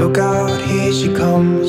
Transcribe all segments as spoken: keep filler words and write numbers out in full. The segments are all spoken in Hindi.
Look out, here she comes,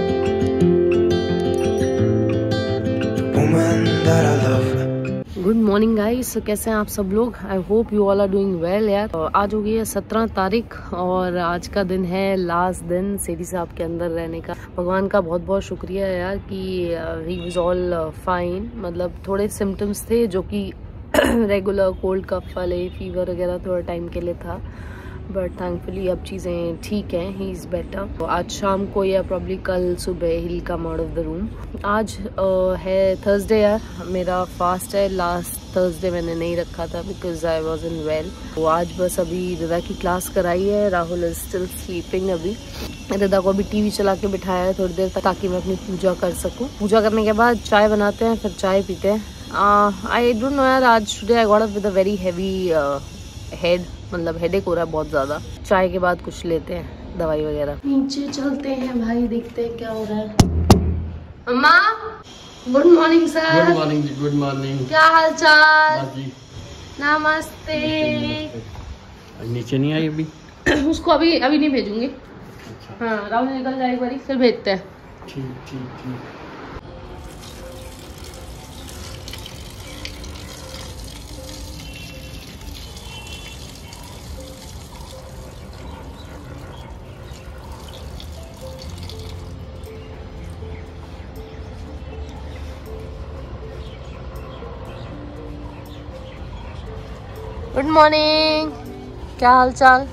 the woman that I love. Good morning guys, कैसे हैं आप सब लोग? I hope you all are doing well यार। आज हो गई है सत्रह तारीख और आज का दिन है लास्ट दिन सेठी साहब के अंदर रहने का। भगवान का बहुत बहुत शुक्रिया यार कि ही वाज ऑल फाइन। मतलब थोड़े सिम्टम्स थे जो कि रेगुलर कोल्ड कफ वाले फीवर वगैरह थोड़ा टाइम के लिए था, बट थैंकफुली अब चीज़ें ठीक हैं, ही इज़ बेटर। तो आज शाम को या प्रॉब्ली कल सुबह ही come out of the room. आज uh, है थर्सडे यार, मेरा फास्ट है। लास्ट थर्सडे मैंने नहीं रखा था because I was in well. तो आज बस अभी रिदा की क्लास कराई है, राहुल इज स्टिल स्लीपिंग। अभी रिदा को अभी टीवी चला के बिठाया है थोड़ी देर तक ताकि मैं अपनी पूजा कर सकूँ। पूजा करने के बाद चाय बनाते हैं, फिर चाय पीते हैं। आई डोंट नो यार, आज today I got up with a very heavy head, मतलब हेडेक हो रहा है बहुत ज्यादा। चाय के बाद कुछ लेते हैं दवाई वगैरह। नीचे चलते हैं भाई, देखते हैं क्या हो रहा है। अम्मा good morning sir. Good morning ji, good morning. क्या हाल चाल? नमस्ते। नीचे नहीं आई अभी? उसको अभी अभी नहीं भेजूंगी। अच्छा। हाँ, राहुल निकल जाए एक बारी फिर भेजते हैं। ठीक ठीक ठीक। गुड मॉर्निंग, क्या हाल चाल?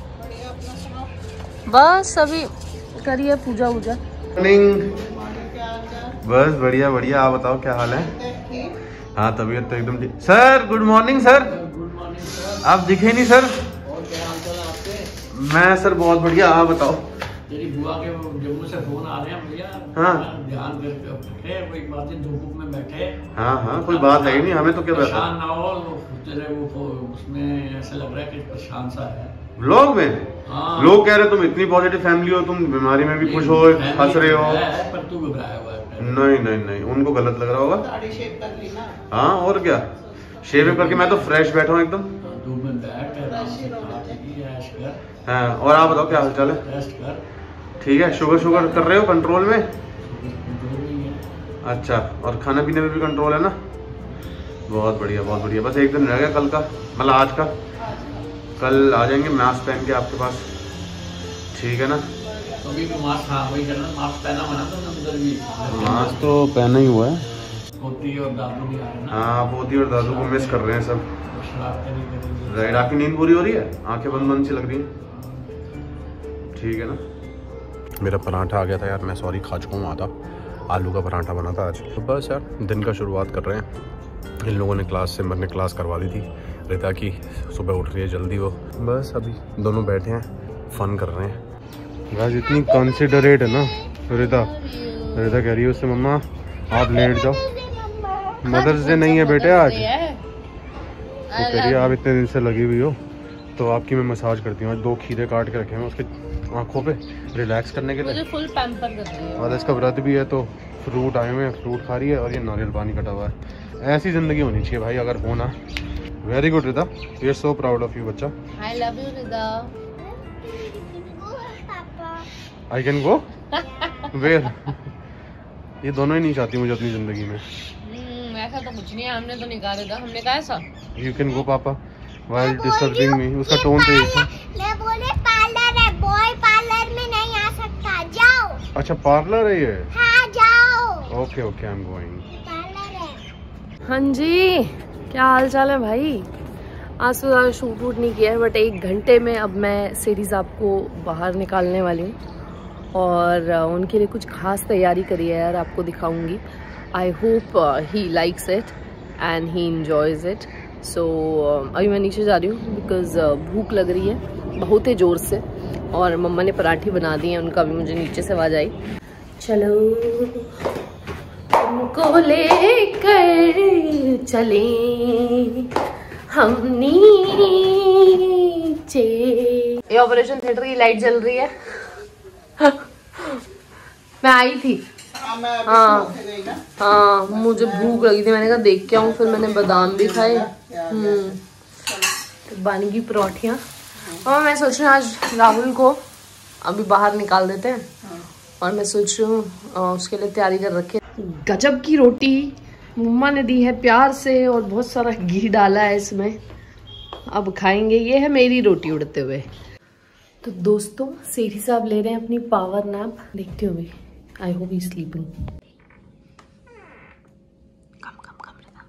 बस अभी करिए पूजा वूजा। मॉर्निंग। बस बढ़िया बढ़िया, आप बताओ क्या हाल है? हाँ तबीयत तो एकदम ठीक। Sir good morning sir. Good morning. आप दिखे नहीं सर। और क्या हाल चाल आपके? मैं सर बहुत बढ़िया, आप बताओ। तेरी बुआ के जम्मू से फोन आ रहे हैं भैया। हाँ। ध्यान करके कोई बात नहीं, धूप में बैठे। हाँ हाँ कोई बात है ही नहीं, हमें तो क्या बैठा। परेशान ना हो, तेरे वो उसमें ऐसा लग रहा है कि परेशान सा है व्लॉग में। हाँ। लोग कह रहे तुम इतनी पॉजिटिव फैमिली हो, तुम बीमारी में भी खुश हो, हंस रहे हो। पर तू घबराया हुआ है। नहीं नहीं नहीं, उनको गलत लग रहा होगा। हाँ और क्या, शेव करके मैं तो फ्रेश बैठा हूँ एकदम। धूप में बैठ ऐश कर। हाँ और आप बताओ क्या हाल चाल है? रेस्ट कर। ठीक है, शुगर शुगर कर रहे हो कंट्रोल में? कंट्रोल नहीं है। अच्छा, और खाने पीने में भी कंट्रोल है ना? बहुत बढ़िया बहुत बढ़िया। बस एक दिन रह गया कल का, मतलब आज का। कल आ जाएंगे मास्क पहन के आपके पास, ठीक है ना? अभी भी मास्क, हाँ वही करना, मास्क पहना मना तो ना उधर भी। मास्क तो पहना ही हुआ है। पोती और दादू भी आ रहे हैं ना। हाँ पोती और दादू को मिस कर रहे हैं सब। शरारतें नहीं करेंगे। राइट, आपकी नींद पूरी हो रही है? आंखें बंद बंद सी लग रही हैं, ठीक है ना? मेरा पराठा आ गया था यार, मैं सॉरी खा चुका हूँ आधा। आलू का पराठा बना था आज। तो बस यार दिन का शुरुआत कर रहे हैं। इन लोगों ने क्लास से मैंने क्लास करवा दी थी रिता की, सुबह उठ रही है जल्दी वो। बस अभी दोनों बैठे हैं, फन कर रहे हैं। गाइस इतनी कंसिडरेट है ना रिता। रिता कह रही है उससे मम्मा आप लेट जाओ, मदर्स डे नहीं है बेटे आज। तो कह रही है आप इतने दिन से लगी हुई हो तो आपकी मैं मसाज करती हूँ। दो खीरे काट के रखे हैं उसके आंखों पे रिलैक्स करने के लिए। मुझे फुल पैम्पर कर रही है। और इसका व्रत भी है तो फ्रूट आए हुए हैं, फ्रूट खा रही है और ये नारियल पानी कटा हुआ है। ऐसी जिंदगी होनी चाहिए भाई अगर होना। Very good Rida, we are so proud of you बच्चा। I love you Rida. I can go where? ये दोनों ही नहीं चाहती मुझे अपनी जिंदगी में। ऐसा तो कुछ नहीं है, हमने तो नहीं कहा रिदा, हमने कहा ऐसा। यू कैन गो पापा व्हाइल डिस्टर्बिंग मी। उसका टोन तो यही था। मैं बोले पार्लर है, बॉय पार्लर में नहीं आ सकता, जाओ। अच्छा पार्लर है ये? हाँ जाओ। Okay okay I am going. Parlour है। हाँ जी, क्या हाल चाल है भाई? आज तो ज़्यादा शूट वूट नहीं किया है, बट एक घंटे में अब मैं सेठी साहब को बाहर निकालने वाली हूँ और उनके लिए कुछ खास तैयारी करी है यार, आपको दिखाऊंगी। I hope he likes it and he enjoys it. So अभी मैं नीचे जा रही हूँ बिकॉज uh, भूख लग रही है बहुत ही ज़ोर से, और मम्मा ने पराठे बना दिए हैं, उनका भी मुझे नीचे से आवाज आई। चलो तुमको लेकर चले हम नीचे। ये ऑपरेशन थिएटर की लाइट जल रही है। मैं आई थी। हाँ हाँ मुझे भूख लगी थी, मैंने कहा देख के आऊँ, फिर मैंने बादाम भी खाए। हम्म बन गई परोठियाँ। और मैं सोच रही हूँ आज राहुल को अभी बाहर निकाल देते हैं। हाँ। और मैं सोच रही हूँ उसके लिए तैयारी कर रखी है। गजब की रोटी मम्मा ने दी है प्यार से और बहुत सारा घी डाला है इसमें। अब खाएंगे। ये है मेरी रोटी उड़ते हुए। तो दोस्तों सेठी साहब ले रहे हैं अपनी पावर नैप। देखते हो भी। आई होप ही स्लीपिंग। कम कम कम रहना।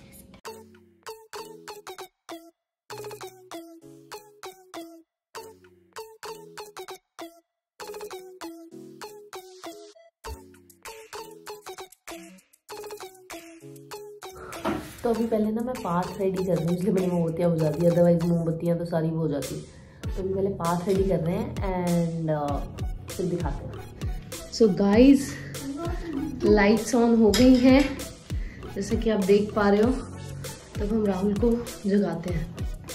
तो अभी पहले ना मैं पाथ रेडी कर रही हूँ, इसलिए मेरी मोमबत्तियाँ हो जाती है, अदरवाइज मोमबत्तियाँ तो सारी वो हो जाती। तो अभी पहले पाथ रेडी कर रहे हैं एंड uh, फिर दिखाते हैं। सो गाइज लाइट्स ऑन हो गई हैं जैसे कि आप देख पा रहे हो। तब हम राहुल को जगाते हैं।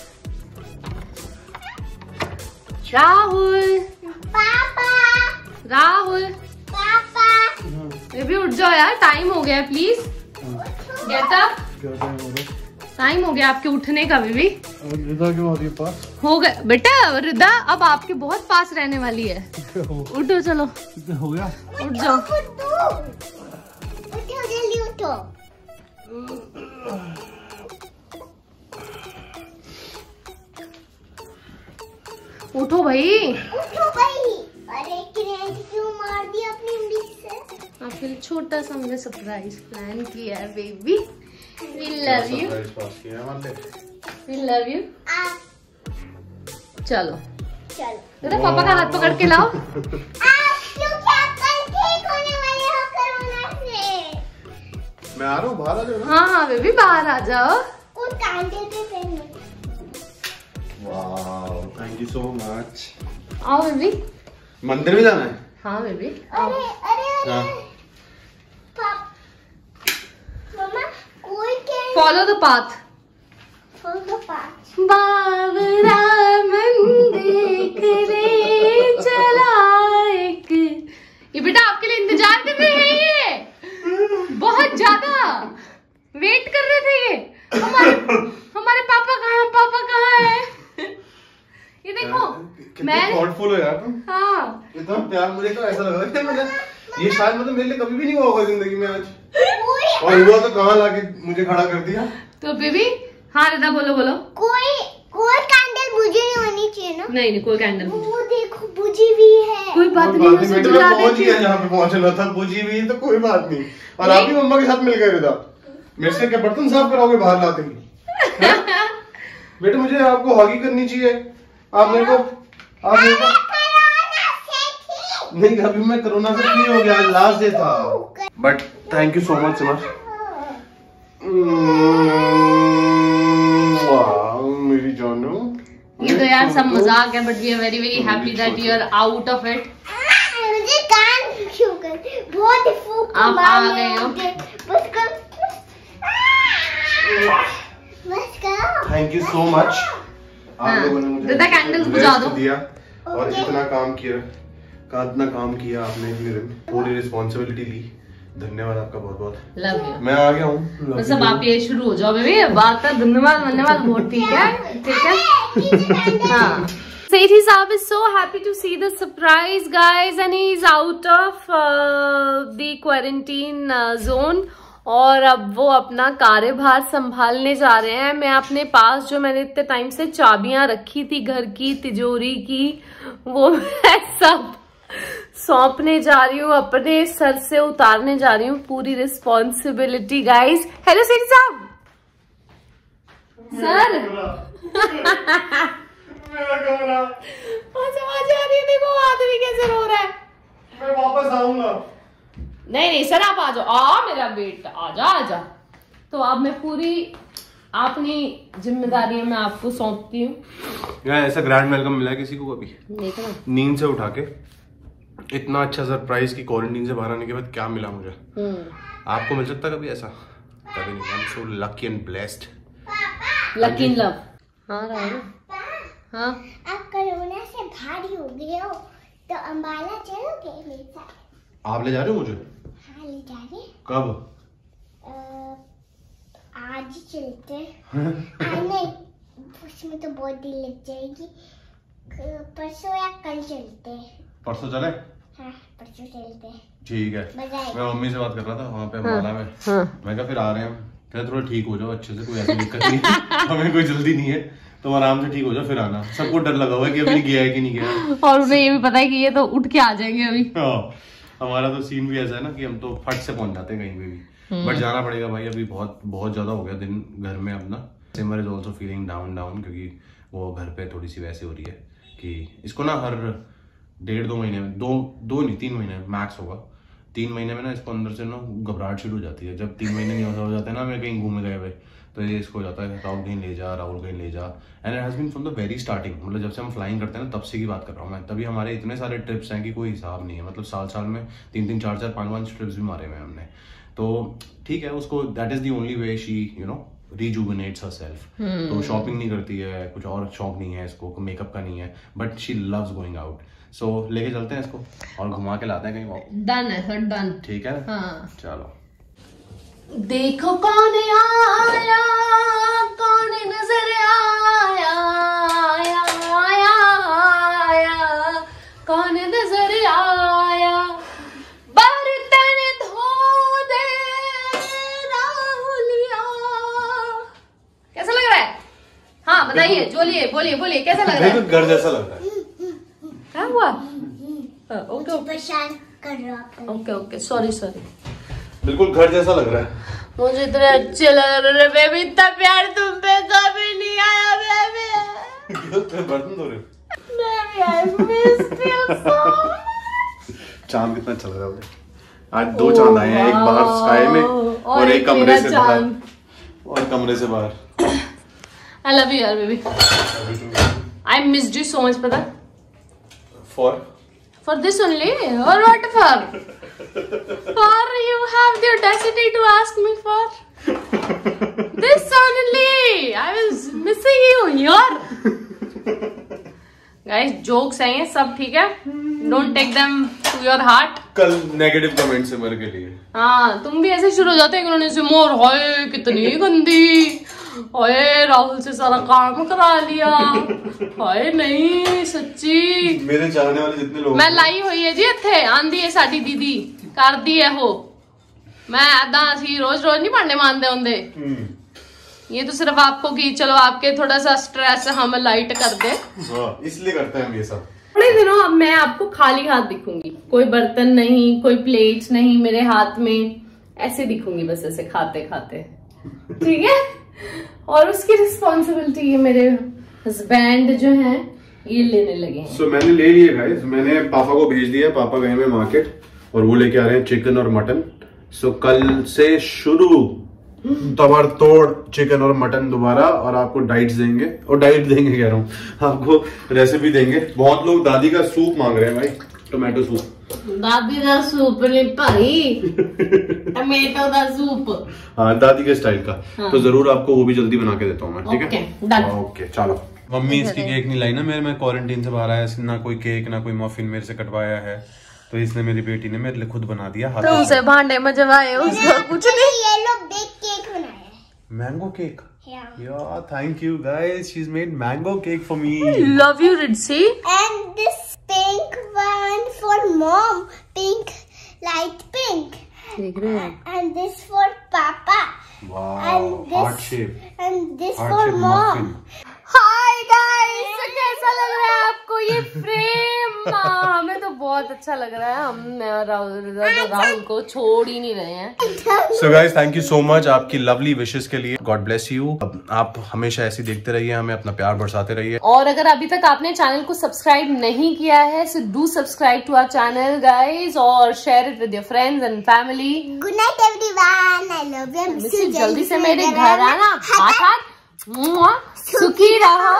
राहुल पापा राहुल पापा बेबी उठ जाओ यार, टाइम हो गया है, प्लीज गेट अप। टाइम हो गया आपके उठने का बेबी। रिदा क्यों आ रही है पास? हो गया बेटा, रिदा अब आपके बहुत पास रहने वाली है। उठो चलो। हो गया? उठ जाओ। उठो जल्दी उठो। उठो भाई। उठो भाई। अरे किरण क्यों मार दिया अपनी उंगली से? फिर छोटा सा हमने सरप्राइज प्लान किया है baby. We love you. We love you. चलो चलो बेटा पापा का हाथ पकड़ के लाओ। आप लोग क्या कल ठीक होने वाले हो कोरोना से? मैं आ रहा हूँ, बाहर आ जाओ। हाँ हाँ बेबी बाहर आ जाओ। वो कांटे पे पहन। Wow thank you so much. आओ बेबी। मंदिर में जाना है? हाँ बेबी। अरे अरे अरे मम्मा कोई क्या? Follow the path. Follow the path. बाबरा मन देख रे चला एक। ये बेटा आपके लिए इंतजार कर रहे हैं, ये बहुत ज्यादा वेट कर रहे थे ये। हमारे हमारे पापा कहाँ पापा कहाँ है? ये देखो मैं थॉटफुल हो यार तुम। हाँ इतना प्यार मुझे तो ऐसा लगा कि मैंने ये शायद मतलब मेरे लिए कभी भी नहीं हुआ होगा जिंदगी में आज। और हुआ तो कहाँ लाके मुझे खड़ा कर दिया। तो बेबी हाँ रिदा बोलो बोलो। कोई कोई कैंडल बुझी नहीं होनी चाहिए ना? नहीं नहीं कोई कैंडल। वो देखो बुझी भी है। कोई बात नहीं, उसे जला देते हैं। जहाँ पे पहुंचना था बुझी हुई तो कोई बात नहीं। और आप भी मम्मा के साथ मिल गए रिदा। मेरे से क्या बर्तन साफ कराओगे बाहर लाते ही? बेटा मुझे आपको हॉगी करनी चाहिए। आप मेरे को आप मेरे को नहीं, अभी मैं कोरोना से फ्री हो गया, लास्ट डे था। But thank you so much Simar. मेरी जानू ये तो यार सब मजाक है, but we are very very happy that you are out of it. मुझे कान क्यों कर बहुत ही फूक आप आ गए हो। बस कर बस कर। Thank you so much. आप लोगों ने मुझे कैंडल्स बुझा दो दिया और इतना काम किया का इतना काम किया आपने, मेरे पूरी रिस्पॉन्सिबिलिटी ली। धन्यवाद आपका बहुत बहुत। Love you. मैं आ गया हूँ। बस अब आप ये शुरू हो जाओ बेबी। बात है धन्यवाद धन्यवाद बहुत ठीक है ठीक है। हाँ Sethi Saab is so happy to see the surprise guys and he is out of uh, the quarantine uh, zone और अब वो अपना कार्यभार संभालने जा रहे हैं। मैं अपने पास जो मैंने इतने टाइम से चाबियां रखी थी घर की तिजोरी की वो मैं सब सौंपने जा रही हूँ, अपने सर से उतारने जा रही हूँ पूरी रिस्पॉन्सिबिलिटी गाइस। हेलो सेठी साहब। सर आवाज आ रही है, देखो आदमी कैसे रो रहा है। मैं वापस आऊंगा। नहीं नहीं सर आप आ जाओ। आ मेरा बेटा आजा आजा। तो अब मैं पूरी अपनी जिम्मेदारियां मैं आपको सौंपती हूँ। यार ऐसा ग्रैंड वेलकम मिला है किसी को कभी? देखना नींद से उठा के इतना अच्छा सरप्राइज की क्वारंटीन से बाहर आने के बाद क्या मिला मुझे। आपको मिल सकता कभी ऐसा? कभी नहीं। I am so lucky and blessed. Lucky in love. हाँ राहुल। हाँ आप कोरोना से भारी हो गए हो तो अंबाला चलोगे मेरे साथ? आप ले जा रहे हो मुझे? हाँ ले जा रहे। कब? आज ही चलते हैं। नहीं उसमें तो बहुत देर लग जाएगी। परसों या कल चलते हैं। परसों चले? हाँ, परसों चलते हैं। ठीक है। मैं मम्मी से बात कर रहा था वहाँ पे अम्बाला में। हाँ। मैं कहा फिर आ रहे हैं, कहते थोड़ा ठीक हो जाओ अच्छे से, कोई ऐसी दिक्कत नहीं है, हमें कोई जल्दी नहीं है, तुम आराम से ठीक हो जाओ फिर आना। सबको डर लगा हुआ है कि अभी गया है कि नहीं गया, और उन्हें ये भी पता है कि ये तो उठ के आ जाएंगे अभी। हाँ, हमारा तो सीन भी ऐसा है ना कि हम तो फट से पहुंच जाते हैं कहीं पे भी, बट जाना पड़ेगा भाई, अभी बहुत बहुत ज्यादा हो गया दिन घर में अपना। Simar is also feeling down down क्योंकि वो घर पे थोड़ी सी वैसे हो रही है कि इसको ना हर डेढ़ दो महीने में, दो दो नहीं तीन महीने मैक्स होगा, तीन महीने में ना इसको अंदर से ना घबराहट शुरू हो जाती है। जब तीन महीने नहीं हो जाते ना, मैं कहीं घूमने गए हुए, तो ये इसको हो जाता है राहुल कहीं ले जा, राहुल कहीं ले जा। And it has been from the very starting, मतलब जब से हम फ्लाइंग करते हैं ना तब से की बात कर रहा हूँ मैं। तभी हमारे इतने सारे ट्रिप्स हैं कि कोई हिसाब नहीं है, मतलब साल साल में तीन तीन चार चार पाँच पाँच ट्रिप्स भी मारे हुए हैं हमने। तो ठीक है, उसको that is the only way she you know rejuvenates herself. तो शॉपिंग नहीं करती है, कुछ और शौक नहीं है इसको, मेकअप का नहीं है, but she loves going out. So लेके चलते हैं इसको और घुमा के लाते हैं कहीं वॉक। डन है सर, डन। ठीक है, हाँ। चलो। देखो कौन आया, कौन नजर आया, आया आया आया, कौन नजर आया, बर्तन धो दे राहुलिया। कैसा लग रहा है? हाँ बताइए, बोलिए बोलिए बोलिए, कैसा लग रहा है? घर जैसा लग रहा है। क्या हुआ? ओके परेशान कर रहा है। Okay okay, sorry sorry. बिल्कुल घर जैसा लग रहा है। मुझे इतने अच्छे लग रहे बेबी, इतना प्यार तुम पे कभी नहीं आया बेबी। बर्तन धो रहे हो? Baby I missed you so. चांद कितना चल रहा है आज? दो चांद आए हैं, एक बाहर स्काई में और, और एक कमरे से बाहर, और कमरे से बाहर। आई लव यू यार baby, I missed you so much. पता फॉर फॉर दिस ओनली और what for? Or you have the audacity to ask me for this only? I was missing you here. Guys, jokes हैं ये सब, ठीक है? Don't take them to your heart. कल नेगेटिव कमेंट से मर के लिए। हाँ, तुम भी ऐसे शुरू हो जाते हैं उन्होंने से मोर, हाय कितनी गंदी, हाय राहुल से सारा काम करा लिया, हाय नहीं सच्ची। मेरे चाहने वाले जितने लोग मैं लाई हुई है जी इत्थे, आंदी है साडी दीदी, कर दी है हो। मैं ऐदा असी रोज रोज नहीं भांडे मानते होंगे। ये तो सिर्फ आपको कि चलो आपके थोड़ा सा स्ट्रेस हम लाइट कर दे, इसलिए करते हैं हम ये सब। थोड़े दिनों अब मैं आपको खाली हाथ दिखूंगी, कोई बर्तन नहीं, कोई प्लेट्स नहीं मेरे हाथ में, ऐसे दिखूंगी बस, ऐसे खाते खाते, ठीक है? और उसकी रिस्पॉन्सिबिलिटी ये मेरे हस्बैंड जो हैं ये लेने लगे हैं। so, मैंने ले लिए गाइस, मैंने पापा को भेज दिया, पापा गए में मार्केट और वो लेके आ रहे हैं चिकन और मटन। सो so, कल से शुरू तबार तोड़ चिकन और मटन दोबारा, और आपको डाइट्स देंगे, और डाइट देंगे कह रहा हूँ, आपको रेसिपी देंगे। बहुत लोग दादी का सूप मांग रहे हैं भाई, टोमेटो सूप। दादी का सूप नहीं भाई, टमेटो का सूप। हाँ, दादी के स्टाइल का। हाँ। तो जरूर आपको वो भी जल्दी बना के देता हूँ मैं, ठीक है? ओके चलो। मम्मी इसकी केक नहीं लाई ना, मेरे मैं क्वारंटीन से बाहर आया, ना कोई केक ना कोई मफिन मेरे से कटवाया है, तो इसने मेरी बेटी ने मेरे लिए खुद बना दिया। तो उसे भांडे में जब आए उसका कुछ नहीं। ये लोग बेक केक बनाया है, mango cake. Yeah. Yeah, thank you guys. She's made mango cake for me. Love you, Ritzy. And this pink one for mom, pink, light pink. देख रहे हैं? And this for papa. Wow, And this, heart shape. And this Heart for shape mom. muffin. Hi guys, कैसा लग रहा है आपको ये फ्रेम? हमें तो बहुत अच्छा लग रहा है, हम राहुल राहुल को छोड़ ही नहीं रहे हैं। So guys, thank you so much आपकी लवली विशेस के लिए। God bless you। आप हमेशा ऐसे देखते रहिए, हमें अपना प्यार बरसाते रहिए। और अगर अभी तक आपने चैनल को सब्सक्राइब नहीं किया है, so do subscribe to our channel guys, और share it with your friends and family. Good night everyone. I love you. Miss you. जल्दी से मेरे घर आना, हाथ हाथ सुखी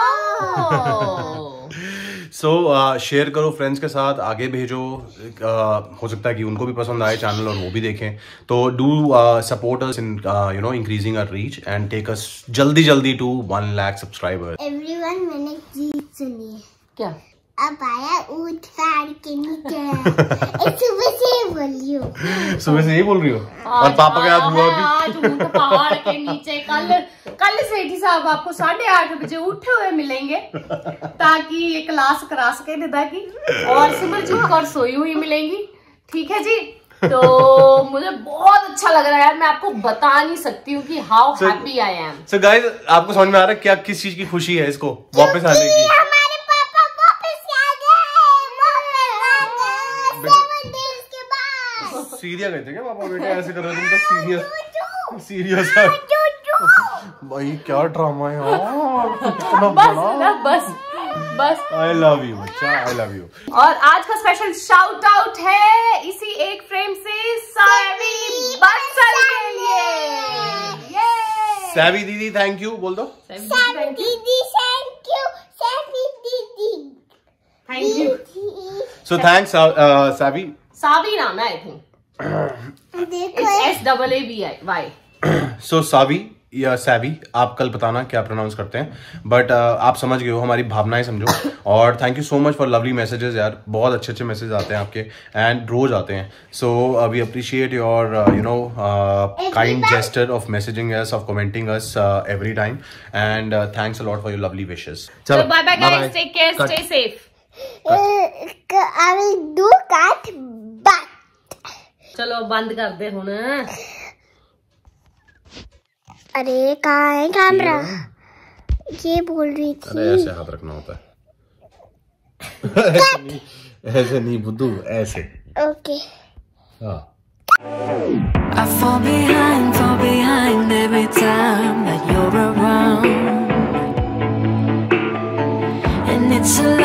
रहो। सो शेयर करो फ्रेंड्स के साथ, आगे भेजो, uh, हो सकता है कि उनको भी पसंद आए चैनल और वो भी देखें। तो do support us in you know increasing our reach and take us जल्दी जल्दी to one lakh subscribers. Everyone, मैंने गीत सुनी है। क्या? अब आया ऊँट पहाड़ के नीचे। सुबह से बोल रही हो। सुबह से यही बोल रही हो? और पापा के हाथ हुआ भी। आज ऊँट पहाड़ के नीचे, कल कल सेठी साहब आपको साढ़े आठ बजे उठे हुए मिलेंगे ताकि ये क्लास करा सके निदा की, और सिमरजीत कौर सोई हुई मिलेंगी। ठीक है जी। तो मुझे बहुत अच्छा लग रहा है यार, मैं आपको बता नहीं सकती हूँ कि how happy I am. So guys, आपको समझ में आ रहा है क्या किस चीज की खुशी है इसको वापस आने की? हमारे पापा वापस आ गए सेवन डेज के बाद। सीरियस गए थे क्या पापा बेटे? ऐसे कर रहे तुम तो सीरियस सीरियस है भाई, क्या ड्रामा है यार। बस बस बस आई लव यू बच्चा, आई लव यू। और आज का स्पेशल शाउट आउट है इसी एक फ्रेम से सैवी बंसल के लिए। सैवी दीदी थैंक यू बोल दो। सैवी दीदी थैंक यू, सैवी दीदी thank you. So thanks Savi. Saavi नाम है आई थिंक। देखो S double A B I Y. So Saavi या सैवी, आप कल बताना क्या प्रोनाउंस करते हैं, बट uh, आप समझ गए हो, हमारी भावनाएं समझो। और thank you so much for lovely messages यार, बहुत अच्छे अच्छे मैसेज आते हैं आपके एंड रोज आते हैं। So we appreciate your you know kind gesture of messaging us, of commenting us every time, and thanks a lot for your lovely wishes. चलो bye bye guys, take care, stay safe. I will do cut but. चलो बंद कर दे हुन। अरे कहाँ है कैमरा? ये बोल रही थी। अरे ऐसे हाथ रखना होता है। ऐसे नहीं, ऐसे नहीं बुद्धू, ऐसे। ओके। हाँ। I fall behind, fall behind every time that you're around, and it's a